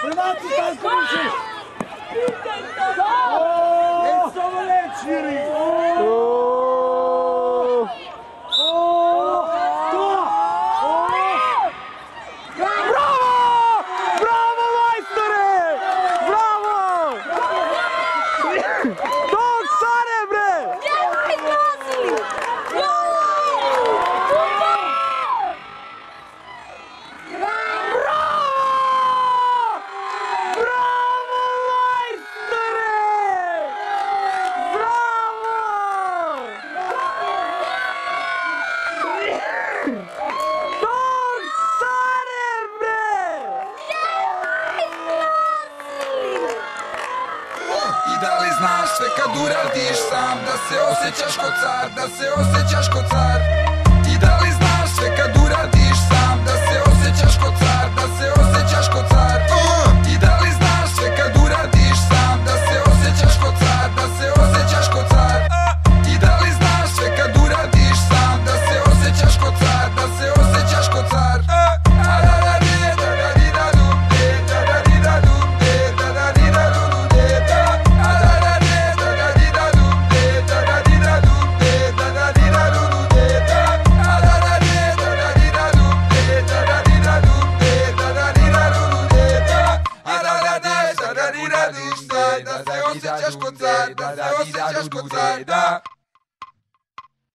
Prváci tankovníci! Nic tomu nečíří! I da li znaš sve kad uradiš sam da se osjećaš ko car, da se osjećaš ko car. I da li znaš sve kad uradiš sam da se osjećaš ko car, da se osjećaš ko car. I da li znaš sve kad uradiš sam da se osjećaš ko car, da se osjećaš ko car. I da li znaš sve kad uradiš sam da se osjećaš ko car, da se osjećaš ko car. Da se osjećaš ko car, da se osjećaš ko car.